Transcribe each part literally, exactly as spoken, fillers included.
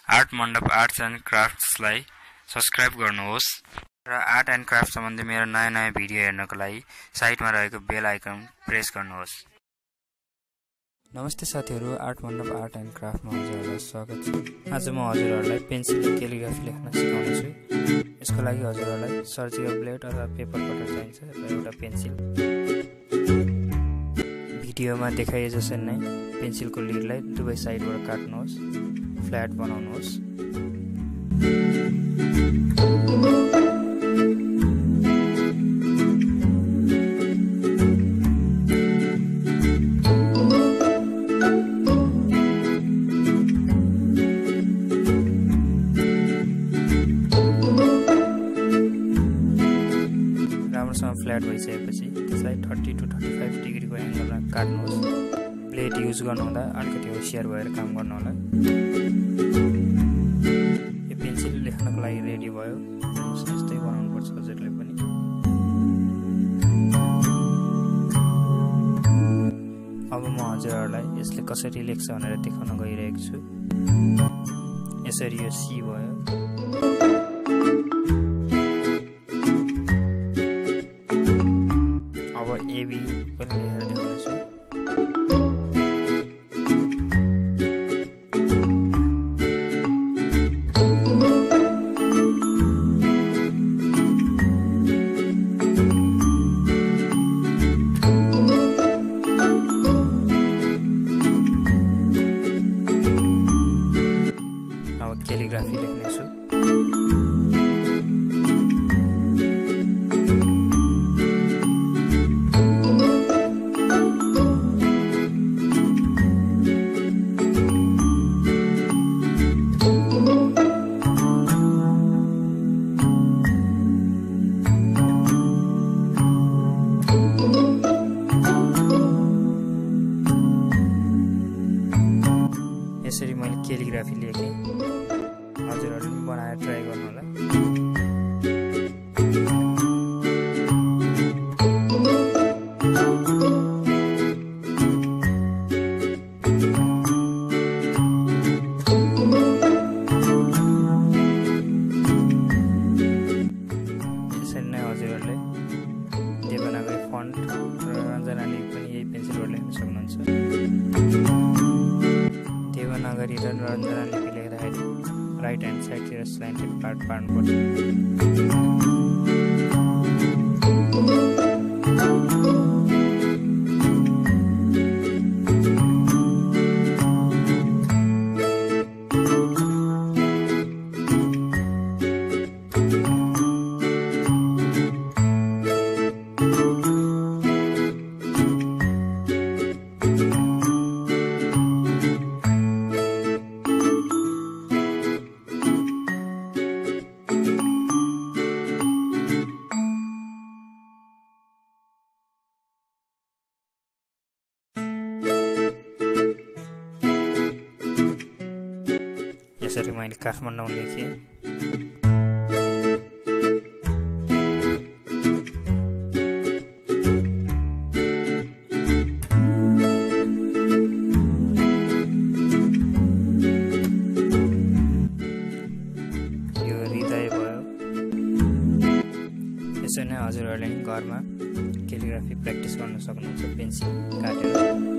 Art मण्डप arts and क्राफ्ट्सलाई subscribe गर्नुहोस् र आर्ट एन्ड क्राफ्ट सम्बन्धी मेरो नयाँ नयाँ भिडियो हेर्नको लागि साइटमा रहेको बेल आइकन प्रेस गर्नुहोस्। नमस्ते साथीहरू, आर्ट मण्डप आर्ट एन्ड क्राफ्टमा हजुरहरूलाई स्वागत छ। आज म हजुरहरूलाई पेन्सिलले क्यालिग्राफी लेख्न सिकाउने छु। यसको लागि हजुरहरूलाई सर्जिकल ब्लेड अथवा पेपर कटर चाहिन्छ र एउटा पेन्सिल। भिडियोमा देखाइए जसरी नै पेन्सिलको लिडलाई दुवै साइडबाट काट्नुहोस्, फ्ल्याट बनाउनुहोस्। राम्रोसँग फ्ल्याट भइसकेपछि त्यसलाई थर्टी टु थर्टी फाइभ डिग्रीको एङ्गलमा काट्नुहोस्। ब्लेड युज गर्नुहुँदा अलिकति होसियार भएर काम गर्नु होला। यो पेन्सिल लेख्नको लागि रेडी भयो। यस्तै बनाउनुपर्छ हजुरले पनि। अब म हजुरहरूलाई यसले कसरी लेख्छ भनेर देखाउन गइरहेको छु। यसरी यो सी भयो। अब एबी पनि लेखेर देखाउँदैछु। अब क्यालिग्राफी लेख्नेछु। यसरी मैले क्यालिग्राफी लेखेँ। हजुरहरूले पनि बनाएर ट्राई गर्नु होला। यसरी नै हजुरहरूले देवनागरी फन्ट र रञ्जनाले पनि यही पेन्सिलबाट लेख्न सक्नुहुन्छ। देवनागरी र रञ्जना लिपि लेख्दाखेरि राइट ह्यान्ड साइडतिर स्ल्यान्टेड पार्ट पार्नुपर्छ। यसरी मैले काठमाडौँ लेखेँ। यो हृदय भयो। यसरी नै हजुरहरूले घरमा क्यालिग्राफी प्र्याक्टिस गर्न सक्नुहुन्छ पेन्सिल काटेर।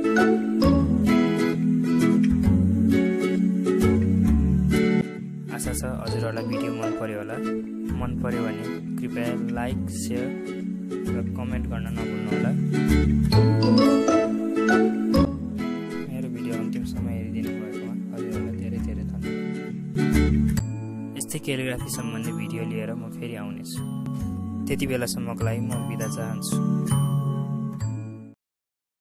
आशा छ हजुरहरूलाई भिडियो मन पर्यो होला। मन पर्यो भने कृपया लाइक, सेयर र कमेन्ट गर्न नभुल्नुहोला। मेरो भिडियो अन्तिमसम्म हेरिदिनु भएकोमा हजुरहरूलाई धेरै धेरै धन्यवाद। यस्तै क्यालिग्राफी सम्बन्धी भिडियो लिएर म फेरि आउनेछु। त्यति बेलासम्मको लागि म बिदा चाहन्छु।